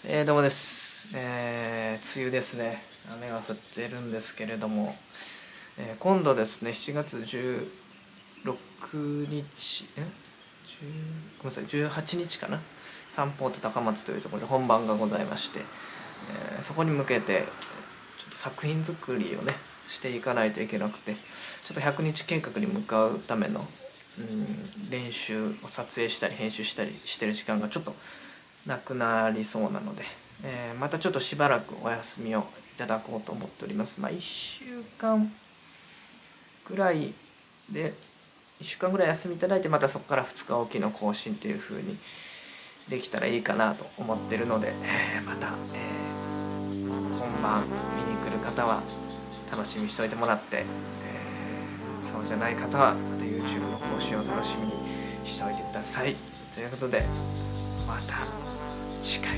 どうもです。梅雨ですね。雨が降ってるんですけれども、今度ですね、7月16日、ごめんなさい、18日かな、三宝と高松というところで本番がございまして、そこに向けてちょっと作品作りをねしていかないといけなくて、ちょっと100日計画に向かうための、練習を撮影したり編集したりしてる時間がちょっとなくなりそうなので、またちょっとしばらくお休みをいただこうと思っております。1週間ぐらいで1週間ぐらい休みいただいて、またそこから2日おきの更新っていう風にできたらいいかなと思ってるので、また、本番見に来る方は楽しみにしておいてもらって、そうじゃない方はまた YouTube の更新を楽しみにしておいてください。ということで、また次回。